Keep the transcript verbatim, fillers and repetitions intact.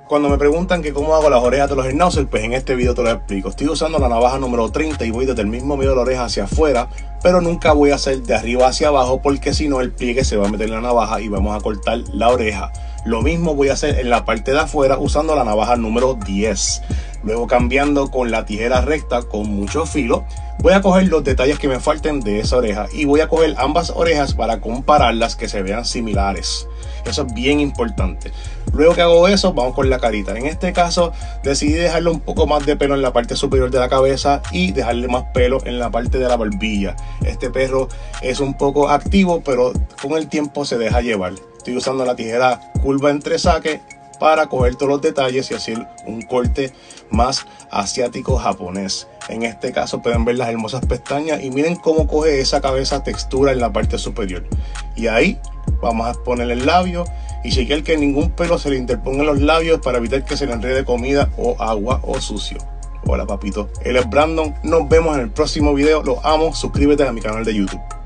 Cuando me preguntan que cómo hago las orejas de los schnauzer, pues en este video te lo explico. Estoy usando la navaja número treinta y voy desde el mismo medio de la oreja hacia afuera, pero nunca voy a hacer de arriba hacia abajo porque si no el pliegue se va a meter en la navaja y vamos a cortar la oreja. Lo mismo voy a hacer en la parte de afuera usando la navaja número diez. Luego cambiando con la tijera recta con mucho filo, voy a coger los detalles que me falten de esa oreja y voy a coger ambas orejas para compararlas, que se vean similares. Eso es bien importante. Luego que hago eso, vamos con la carita. En este caso decidí dejarle un poco más de pelo en la parte superior de la cabeza y dejarle más pelo en la parte de la barbilla. Este perro es un poco activo, pero con el tiempo se deja llevar. Estoy usando la tijera curva entre saque para coger todos los detalles y hacer un corte más asiático japonés. En este caso pueden ver las hermosas pestañas y miren cómo coge esa cabeza textura en la parte superior. Y ahí vamos a poner el labio y chequear que ningún pelo se le interponga en los labios para evitar que se le enrede comida o agua o sucio. Hola papito, él es Brandon, nos vemos en el próximo video, los amo, suscríbete a mi canal de YouTube.